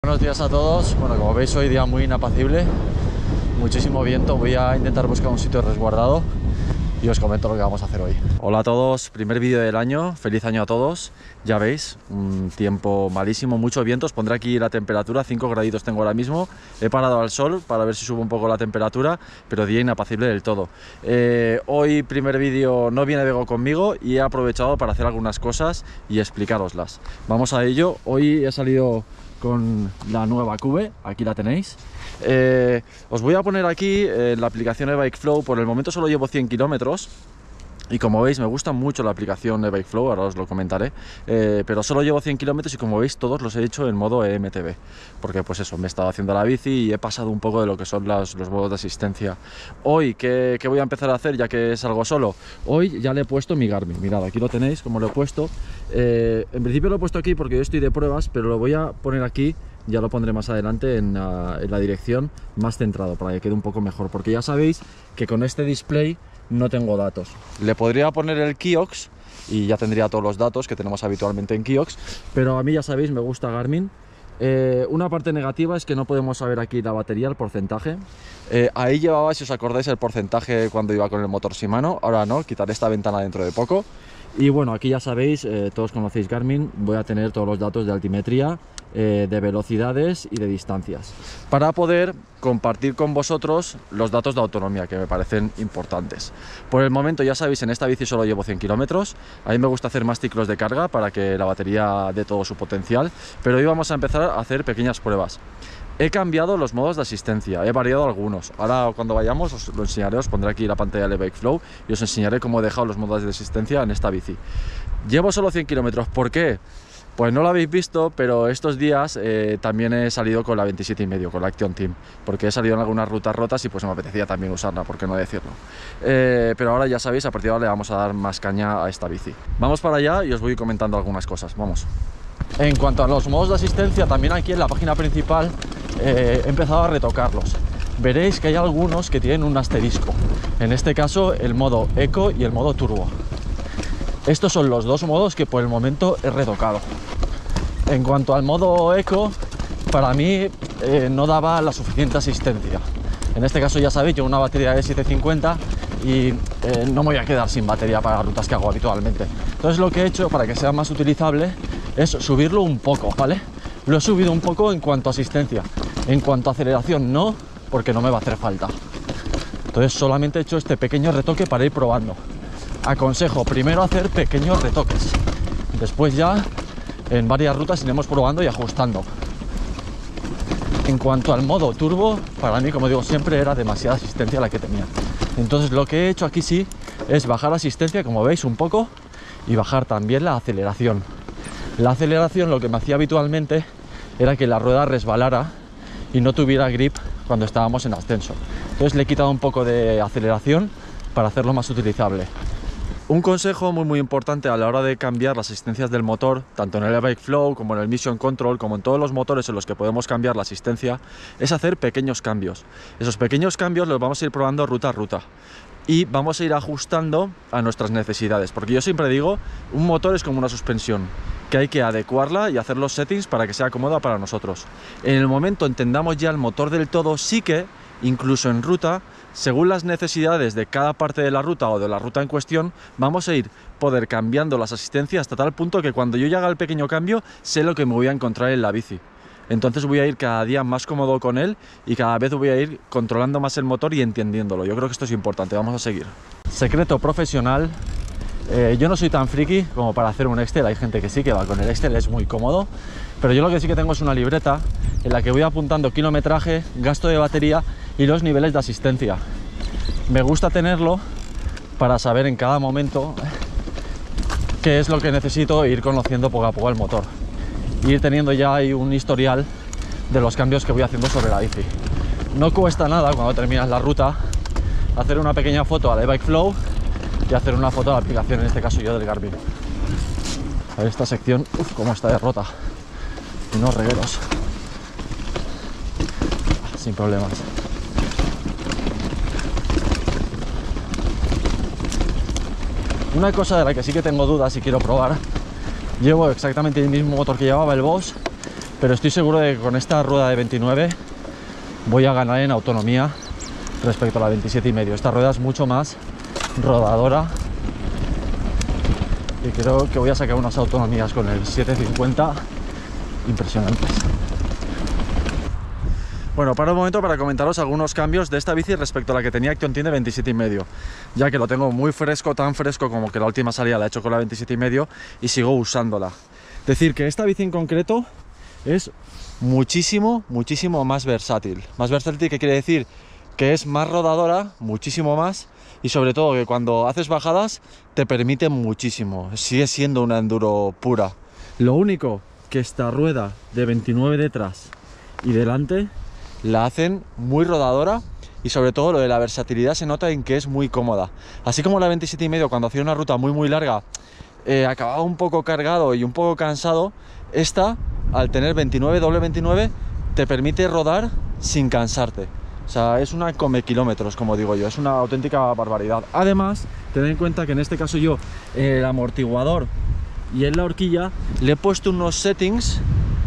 Buenos días a todos. Bueno, como veis hoy día muy inapacible, muchísimo viento. Voy a intentar buscar un sitio resguardado y os comento lo que vamos a hacer hoy. Hola a todos, primer vídeo del año, feliz año a todos. Ya veis, un tiempo malísimo, mucho viento. Os pondré aquí la temperatura, 5 graditos tengo ahora mismo. He parado al sol para ver si sube un poco la temperatura, pero día inapacible del todo. Hoy primer vídeo, no viene Bego conmigo y he aprovechado para hacer algunas cosas y explicároslas. Vamos a ello. Hoy he salido con la nueva Cube, aquí la tenéis. Os voy a poner aquí la aplicación eBikeFlow. Por el momento solo llevo 100 kilómetros y como veis me gusta mucho la aplicación eBikeFlow, ahora os lo comentaré, pero solo llevo 100 kilómetros y como veis todos los he hecho en modo EMTB, porque pues eso, me he estado haciendo la bici y he pasado un poco de lo que son los modos de asistencia. Hoy, ¿qué voy a empezar a hacer ya que salgo solo? Hoy ya le he puesto mi Garmin, mirad, aquí lo tenéis, como lo he puesto. En principio lo he puesto aquí porque yo estoy de pruebas, pero lo voy a poner aquí, ya lo pondré más adelante en la dirección más centrado, para que quede un poco mejor, porque ya sabéis que con este display no tengo datos. Le podría poner el Kiox y ya tendría todos los datos que tenemos habitualmente en Kiox, pero a mí ya sabéis, me gusta Garmin. Una parte negativa es que no podemos saber aquí la batería, el porcentaje. Ahí llevaba, si os acordáis, el porcentaje cuando iba con el motor Shimano. Ahora no, quitaré esta ventana dentro de poco. Y bueno, aquí ya sabéis, todos conocéis Garmin, voy a tener todos los datos de altimetría, de velocidades y de distancias, para poder compartir con vosotros los datos de autonomía que me parecen importantes. Por el momento ya sabéis, en esta bici solo llevo 100 kilómetros, a mí me gusta hacer más ciclos de carga para que la batería dé todo su potencial, pero hoy vamos a empezar a hacer pequeñas pruebas. He cambiado los modos de asistencia, he variado algunos. Ahora cuando vayamos os lo enseñaré, os pondré aquí la pantalla de eBikeFlow y os enseñaré cómo he dejado los modos de asistencia en esta bici. Llevo solo 100 kilómetros, ¿por qué? Pues no lo habéis visto, pero estos días también he salido con la 27,5, con la Action Team, porque he salido en algunas rutas rotas y pues me apetecía también usarla, por qué no decirlo. Pero ahora ya sabéis, a partir de ahora le vamos a dar más caña a esta bici. Vamos para allá y os voy comentando algunas cosas, vamos. En cuanto a los modos de asistencia, también aquí en la página principal he empezado a retocarlos. Veréis que hay algunos que tienen un asterisco, en este caso el modo Eco y el modo Turbo. Estos son los dos modos que por el momento he retocado. En cuanto al modo Eco, para mí no daba la suficiente asistencia. En este caso ya sabéis, yo una batería de 750 y no me voy a quedar sin batería para las rutas que hago habitualmente. Entonces lo que he hecho para que sea más utilizable es subirlo un poco, ¿vale? Lo he subido un poco en cuanto a asistencia. En cuanto a aceleración no, porque no me va a hacer falta. Entonces solamente he hecho este pequeño retoque para ir probando. Aconsejo primero hacer pequeños retoques, después ya en varias rutas iremos probando y ajustando. En cuanto al modo turbo, para mí, como digo siempre, era demasiada asistencia la que tenía. Entonces lo que he hecho aquí sí es bajar asistencia, como veis, un poco, y bajar también la aceleración. La aceleración, lo que me hacía habitualmente era que la rueda resbalara y no tuviera grip cuando estábamos en ascenso. Entonces le he quitado un poco de aceleración para hacerlo más utilizable. Un consejo muy importante a la hora de cambiar las asistencias del motor, tanto en el eBikeFlow como en el Mission Control, como en todos los motores en los que podemos cambiar la asistencia, es hacer pequeños cambios. Esos pequeños cambios los vamos a ir probando ruta a ruta y vamos a ir ajustando a nuestras necesidades, porque yo siempre digo, un motor es como una suspensión, que hay que adecuarla y hacer los settings para que sea cómoda para nosotros. En el momento entendamos ya el motor del todo, sí que incluso en ruta, según las necesidades de cada parte de la ruta o de la ruta en cuestión, vamos a ir poder cambiando las asistencias hasta tal punto que cuando yo ya haga el pequeño cambio, sé lo que me voy a encontrar en la bici. Entonces voy a ir cada día más cómodo con él y cada vez voy a ir controlando más el motor y entendiéndolo. Yo creo que esto es importante, vamos a seguir. Secreto profesional. Yo no soy tan friki como para hacer un Excel, hay gente que sí, que va con el Excel, es muy cómodo, pero yo lo que sí que tengo es una libreta en la que voy apuntando kilometraje, gasto de batería y los niveles de asistencia. Me gusta tenerlo para saber en cada momento qué es lo que necesito e ir conociendo poco a poco el motor, y ir teniendo ya ahí un historial de los cambios que voy haciendo sobre la bici. No cuesta nada cuando terminas la ruta hacer una pequeña foto al eBikeFlow y hacer una foto de la aplicación, en este caso yo del Garmin. A ver esta sección, cómo está de rota, unos regueros, sin problemas. Una cosa de la que sí que tengo dudas y quiero probar, llevo exactamente el mismo motor que llevaba el Boss, pero estoy seguro de que con esta rueda de 29 voy a ganar en autonomía respecto a la 27,5. Esta rueda es mucho más rodadora y creo que voy a sacar unas autonomías con el 750 impresionantes. Bueno, para un momento para comentaros algunos cambios de esta bici respecto a la que tenía Action Team de 27,5, ya que lo tengo muy fresco, tan fresco como que la última salida la he hecho con la 27,5 y sigo usándola. Decir que esta bici en concreto es muchísimo más versátil. Más versátil, ¿qué quiere decir? Que es más rodadora, muchísimo más, y sobre todo que cuando haces bajadas te permite muchísimo. Sigue siendo una enduro pura. Lo único que esta rueda de 29 detrás y delante la hacen muy rodadora, y sobre todo lo de la versatilidad se nota en que es muy cómoda. Así como la 27,5 cuando hacía una ruta muy larga acababa un poco cargado y un poco cansado, esta al tener 29, doble 29, te permite rodar sin cansarte. O sea, es una come kilómetros, como digo yo, es una auténtica barbaridad. Además, tened en cuenta que en este caso yo, el amortiguador y en la horquilla, le he puesto unos settings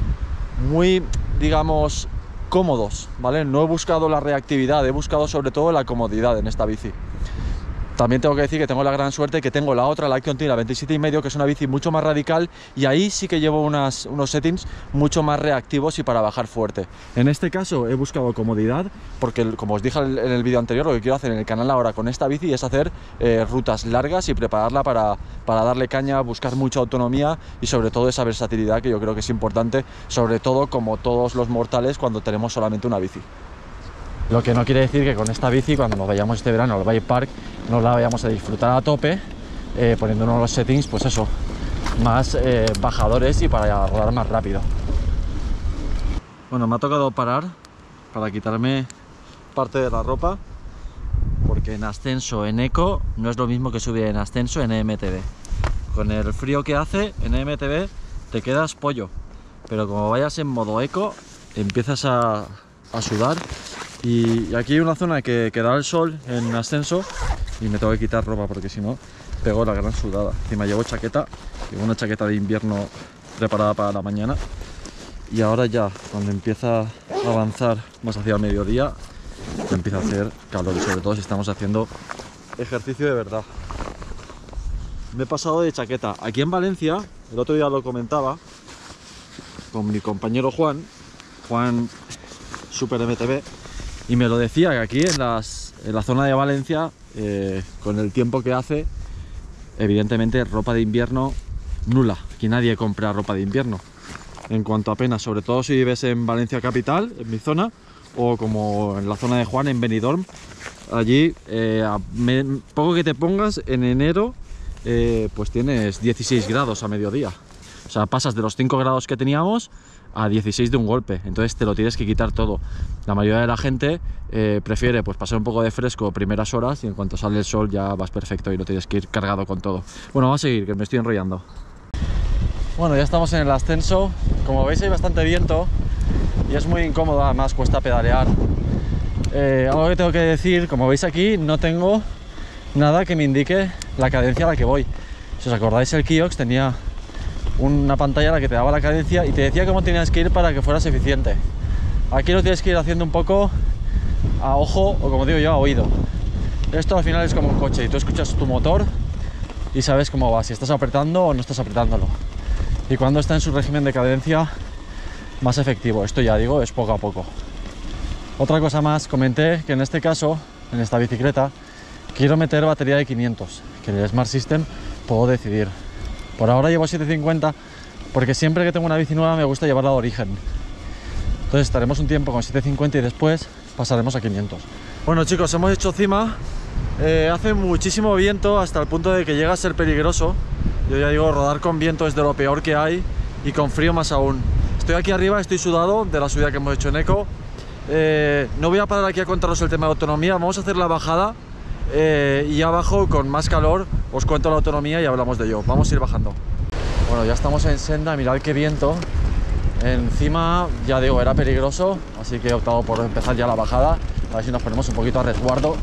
muy, digamos, cómodos, ¿vale? No he buscado la reactividad, he buscado sobre todo la comodidad en esta bici. También tengo que decir que tengo la gran suerte que tengo la otra, la Action Team, la 27,5, que es una bici mucho más radical, y ahí sí que llevo unos settings mucho más reactivos y para bajar fuerte. En este caso he buscado comodidad, porque como os dije en el vídeo anterior, lo que quiero hacer en el canal ahora con esta bici es hacer rutas largas y prepararla para darle caña, buscar mucha autonomía y sobre todo esa versatilidad que yo creo que es importante, sobre todo como todos los mortales cuando tenemos solamente una bici. Lo que no quiere decir que con esta bici, cuando nos vayamos este verano al bike park, no la vayamos a disfrutar a tope, poniéndonos los settings, pues eso, más bajadores y para rodar más rápido. Bueno, me ha tocado parar para quitarme parte de la ropa, porque en ascenso en eco no es lo mismo que subir en ascenso en EMTB. Con el frío que hace en EMTB te quedas pollo, pero como vayas en modo eco empiezas a sudar. Y aquí hay una zona que da el sol en ascenso y me tengo que quitar ropa porque si no pego la gran sudada. Encima llevo chaqueta, llevo una chaqueta de invierno preparada para la mañana, y ahora ya cuando empieza a avanzar más hacia el mediodía ya empieza a hacer calor, y sobre todo si estamos haciendo ejercicio de verdad. Me he pasado de chaqueta. Aquí en Valencia, el otro día lo comentaba con mi compañero Juan Super MTB, y me lo decía que aquí en la zona de Valencia, con el tiempo que hace, evidentemente ropa de invierno nula. Aquí nadie compra ropa de invierno. En cuanto apenas, sobre todo si vives en Valencia capital, en mi zona, o como en la zona de Juan, en Benidorm, allí poco que te pongas en enero, pues tienes 16 grados a mediodía. O sea, pasas de los 5 grados que teníamos a 16 de un golpe, entonces te lo tienes que quitar todo. La mayoría de la gente prefiere pues pasar un poco de fresco primeras horas, y en cuanto sale el sol ya vas perfecto y no tienes que ir cargado con todo. Bueno, vamos a seguir, que me estoy enrollando. Bueno, ya estamos en el ascenso. Como veis hay bastante viento y es muy incómodo, además cuesta pedalear. Algo que tengo que decir, como veis aquí no tengo nada que me indique la cadencia a la que voy. Si os acordáis, el Kiox tenía una pantalla en la que te daba la cadencia y te decía cómo tenías que ir para que fueras eficiente. Aquí lo tienes que ir haciendo un poco a ojo, o como digo yo, a oído. Esto al final es como un coche y tú escuchas tu motor y sabes cómo va, si estás apretando o no estás apretándolo, y cuando está en su régimen de cadencia más efectivo. Esto, ya digo, es poco a poco. Otra cosa más, comenté que en este caso, en esta bicicleta, quiero meter batería de 500, que en el Smart System puedo decidir. Por ahora llevo 750 porque siempre que tengo una bici nueva me gusta llevarla de origen. Entonces estaremos un tiempo con 750 y después pasaremos a 500. Bueno chicos, hemos hecho cima. Hace muchísimo viento hasta el punto de que llega a ser peligroso. Yo ya digo, rodar con viento es de lo peor que hay, y con frío más aún. Estoy aquí arriba, estoy sudado de la subida que hemos hecho en eco. No voy a parar aquí a contaros el tema de autonomía, vamos a hacer la bajada. Y abajo con más calor os cuento la autonomía y hablamos de ello. Vamos a ir bajando. Bueno, ya estamos en senda, mirad qué viento. Encima, ya digo, era peligroso, así que he optado por empezar ya la bajada. A ver si nos ponemos un poquito a resguardo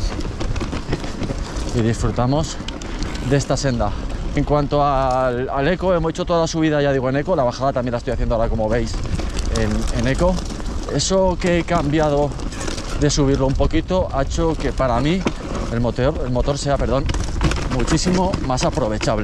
y disfrutamos de esta senda. En cuanto al eco, hemos hecho toda la subida, ya digo, en eco. La bajada también la estoy haciendo ahora, como veis, en eco. Eso que he cambiado de subirlo un poquito ha hecho que para mí el motor sea, perdón, muchísimo más aprovechable.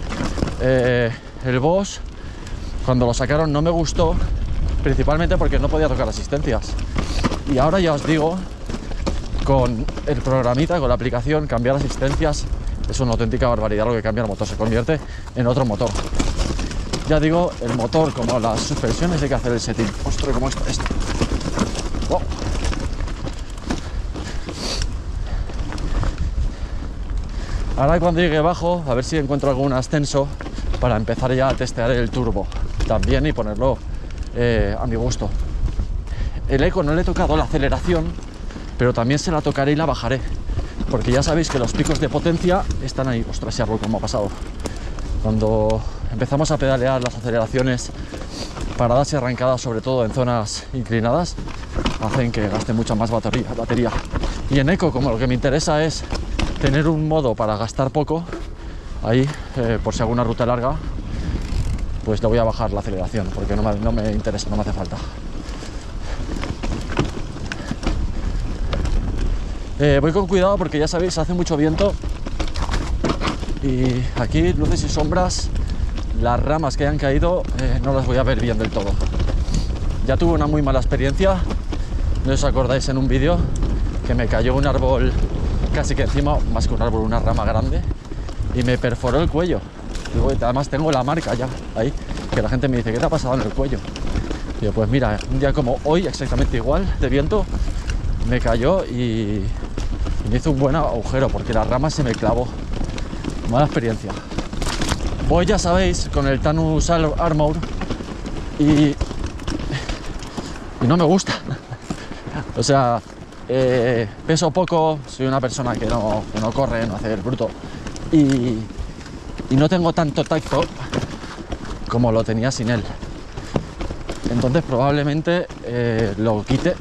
El Boss, cuando lo sacaron, no me gustó, principalmente porque no podía tocar asistencias. Y ahora ya os digo, con el programita, con la aplicación, cambiar asistencias es una auténtica barbaridad lo que cambia el motor, se convierte en otro motor. Ya digo, el motor, como las suspensiones, hay que hacer el setting. Ostras, ¿cómo está esto? Oh. Ahora cuando llegue abajo, a ver si encuentro algún ascenso para empezar ya a testear el turbo también y ponerlo a mi gusto. El eco no le he tocado la aceleración, pero también se la tocaré y la bajaré, porque ya sabéis que los picos de potencia están ahí. Ostras, ese árbol como ha pasado. Cuando empezamos a pedalear, las aceleraciones, paradas y arrancadas, sobre todo en zonas inclinadas, hacen que gaste mucha más batería. Y en eco, como lo que me interesa es tener un modo para gastar poco, ahí, por si hago una ruta larga, pues le voy a bajar la aceleración, porque no me interesa, no me hace falta. Voy con cuidado porque ya sabéis, hace mucho viento y aquí luces y sombras, las ramas que hayan caído no las voy a ver bien del todo. Ya tuve una muy mala experiencia, no os acordáis, en un vídeo que me cayó un árbol casi que encima, más que un árbol, una rama grande, y me perforó el cuello. Y además tengo la marca ya ahí, que la gente me dice, ¿qué te ha pasado en el cuello? Y yo, pues mira, un día como hoy, exactamente igual, de viento, me cayó y me hizo un buen agujero porque la rama se me clavó. Mala experiencia. Voy, ya sabéis, con el Tannus Armour y no me gusta. O sea, peso poco, soy una persona que no corre, no hace el bruto y no tengo tanto tacto como lo tenía sin él. Entonces probablemente lo quite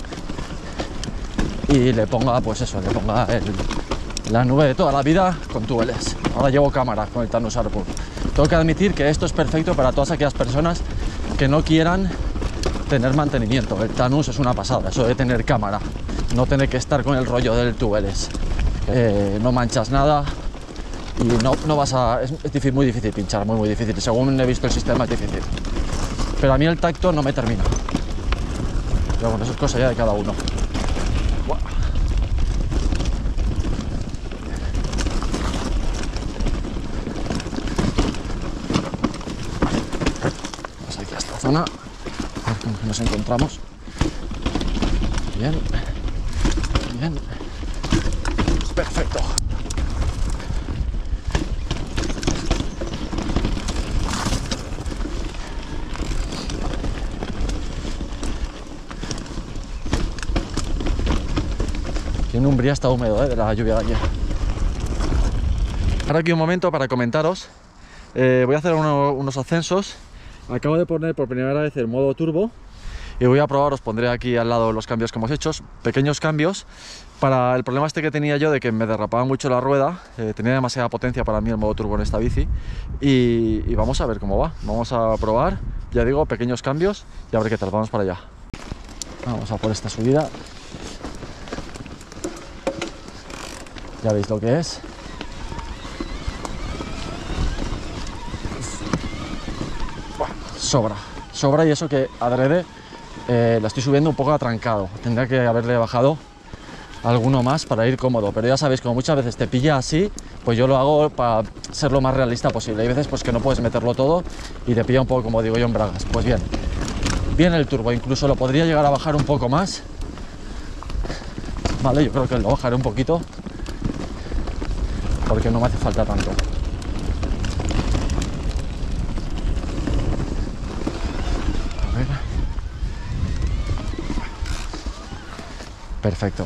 y le ponga, pues eso, le ponga la nube de toda la vida con tubeless. Ahora llevo cámara con el Tannus Armour. Tengo que admitir que esto es perfecto para todas aquellas personas que no quieran tener mantenimiento. El Tannus es una pasada, eso de tener cámara, no tener que estar con el rollo del tubeless. No manchas nada y no vas a... Es difícil, muy difícil pinchar, muy difícil. Según he visto el sistema es difícil. Pero a mí el tacto no me termina. Pero bueno, eso es cosa ya de cada uno. Vamos aquí a esta zona, a ver cómo nos encontramos. Bien, bien, perfecto. En Umbría está húmedo, de la lluvia de ayer. Ahora aquí un momento para comentaros. Voy a hacer unos ascensos. Acabo de poner por primera vez el modo turbo y voy a probar, os pondré aquí al lado los cambios que hemos hecho, pequeños cambios para el problema este que tenía yo de que me derrapaba mucho la rueda. Tenía demasiada potencia para mí el modo turbo en esta bici y vamos a ver cómo va. Vamos a probar, ya digo, pequeños cambios y a ver qué tal. Vamos para allá. Vamos a por esta subida. Ya veis lo que es. Sobra y eso que adrede la estoy subiendo un poco atrancado. Tendría que haberle bajado alguno más para ir cómodo, pero ya sabéis, como muchas veces te pilla así, pues yo lo hago para ser lo más realista posible. Hay veces pues que no puedes meterlo todo y te pilla un poco, como digo yo, en bragas. Pues bien el turbo, incluso lo podría llegar a bajar un poco más. Vale, yo creo que lo bajaré un poquito porque no me hace falta tanto. A ver. Perfecto.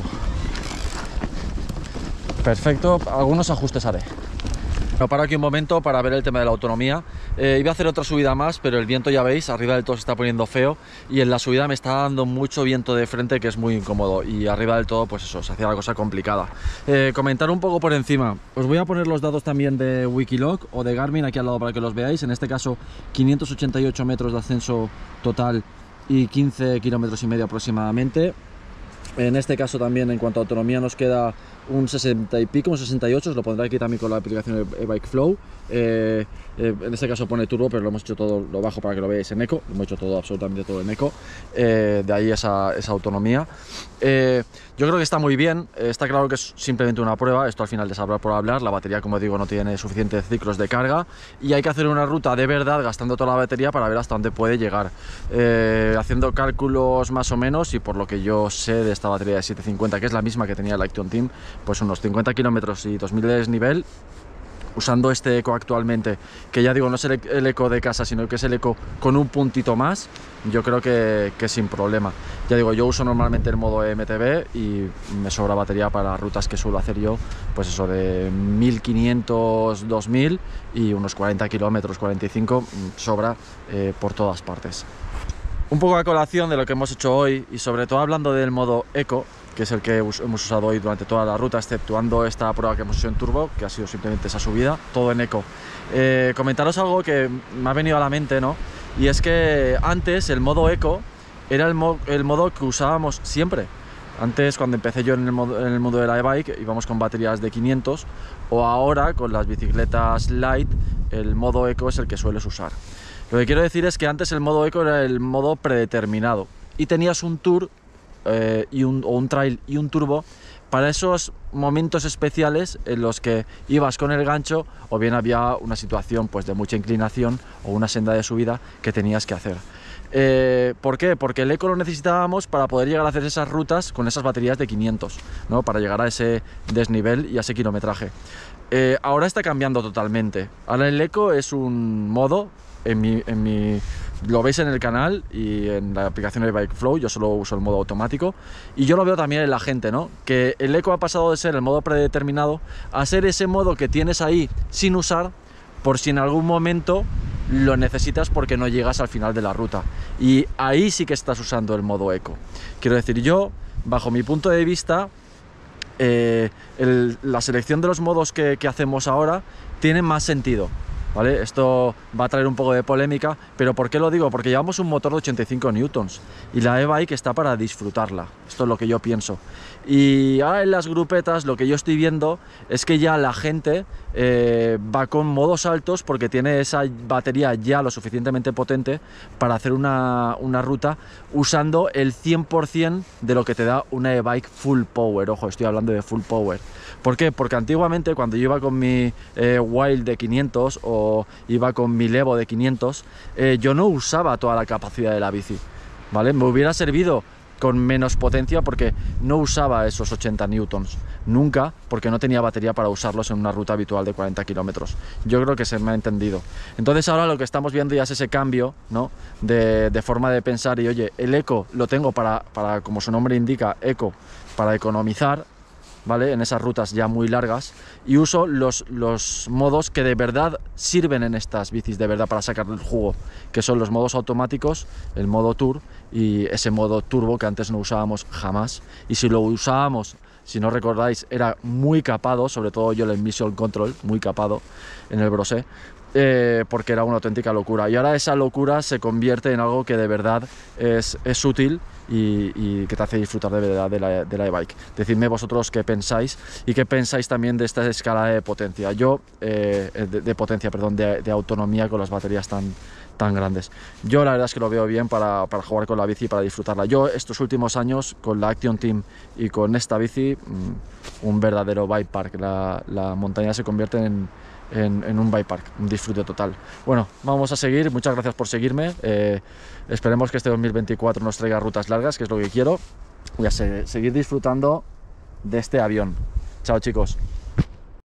Perfecto, algunos ajustes haré. Me paro aquí un momento para ver el tema de la autonomía. Iba a hacer otra subida más, pero el viento, ya veis, arriba del todo se está poniendo feo y en la subida me está dando mucho viento de frente, que es muy incómodo, y arriba del todo, pues eso, se hacía la cosa complicada. Comentar un poco por encima. Os voy a poner los datos también de Wikiloc o de Garmin aquí al lado para que los veáis. En este caso, 588 metros de ascenso total y 15 kilómetros y medio aproximadamente. En este caso también en cuanto a autonomía nos queda un 60 y pico, un 68, os lo pondré aquí también con la aplicación de Bike Flow. En este caso pone turbo, pero lo hemos hecho todo lo bajo para que lo veáis en eco, lo hemos hecho todo, absolutamente todo en eco, de ahí esa autonomía. Yo creo que está muy bien, está claro que es simplemente una prueba, esto al final es hablar por hablar, la batería, como digo, no tiene suficientes ciclos de carga y hay que hacer una ruta de verdad gastando toda la batería para ver hasta dónde puede llegar. Haciendo cálculos más o menos, y por lo que yo sé de esta batería de 750, que es la misma que tenía el Action Team, pues unos 50 kilómetros y 2000 de desnivel, usando este eco actualmente, que ya digo, no es el eco de casa, sino que es el eco con un puntito más, yo creo que sin problema. Ya digo, yo uso normalmente el modo MTB y me sobra batería para las rutas que suelo hacer yo, pues eso de 1500, 2000 y unos 40 kilómetros, 45, sobra por todas partes. Un poco a colación de lo que hemos hecho hoy y sobre todo hablando del modo eco, que es el que hemos usado hoy durante toda la ruta, exceptuando esta prueba que hemos hecho en turbo, que ha sido simplemente esa subida, todo en eco. Comentaros algo que me ha venido a la mente, ¿no? Y es que antes el modo eco era el modo que usábamos siempre. Antes, cuando empecé yo en el mundo de la e-bike, íbamos con baterías de 500, o ahora con las bicicletas light, el modo eco es el que sueles usar. Lo que quiero decir es que antes el modo eco era el modo predeterminado y tenías un tour o un trail y un turbo para esos momentos especiales en los que ibas con el gancho o bien había una situación pues de mucha inclinación o una senda de subida que tenías que hacer. ¿Por qué? Porque el eco lo necesitábamos para poder llegar a hacer esas rutas con esas baterías de 500, ¿no? Para llegar a ese desnivel y a ese kilometraje. Ahora está cambiando totalmente. Ahora el eco es un modo, lo veis en el canal y en la aplicación de Bike Flow, yo solo uso el modo automático y yo lo veo también en la gente, ¿no? Que el eco ha pasado de ser el modo predeterminado a ser ese modo que tienes ahí sin usar por si en algún momento lo necesitas porque no llegas al final de la ruta, y ahí sí que estás usando el modo eco. Quiero decir, yo, bajo mi punto de vista, la selección de los modos que hacemos ahora tiene más sentido, ¿vale? Esto va a traer un poco de polémica, pero ¿por qué lo digo? Porque llevamos un motor de 85 newtons y la e-bike está para disfrutarla, esto es lo que yo pienso. Y ahora en las grupetas lo que yo estoy viendo es que ya la gente va con modos altos porque tiene esa batería ya lo suficientemente potente para hacer una ruta usando el 100% de lo que te da una e-bike full power. Ojo, estoy hablando de full power. ¿Por qué? Porque antiguamente cuando yo iba con mi Wild de 500 o iba con mi Levo de 500, yo no usaba toda la capacidad de la bici, ¿vale? Me hubiera servido con menos potencia porque no usaba esos 80 newtons, nunca, porque no tenía batería para usarlos en una ruta habitual de 40 kilómetros. Yo creo que se me ha entendido. Entonces ahora lo que estamos viendo ya es ese cambio, ¿no? de forma de pensar y oye, el eco lo tengo para, como su nombre indica, eco, para economizar, ¿vale? En esas rutas ya muy largas, y uso los modos que de verdad sirven en estas bicis, de verdad para sacar el jugo, que son los modos automáticos, el modo Tour y ese modo turbo que antes no usábamos jamás, y si lo usábamos, si no recordáis, era muy capado, sobre todo yo el Mission Control, muy capado en el Brosé, porque era una auténtica locura, y ahora esa locura se convierte en algo que de verdad es útil y que te hace disfrutar de verdad de la e-bike. Decidme vosotros qué pensáis y qué pensáis también de esta escala de potencia. Yo, de autonomía con las baterías tan grandes. Yo la verdad es que lo veo bien para jugar con la bici y para disfrutarla. Yo estos últimos años con la Action Team y con esta bici, un verdadero bike park. La montaña se convierte en un bike park, un disfrute total. Bueno, vamos a seguir, muchas gracias por seguirme, esperemos que este 2024 nos traiga rutas largas, que es lo que quiero. Voy a seguir disfrutando de este avión. Chao chicos.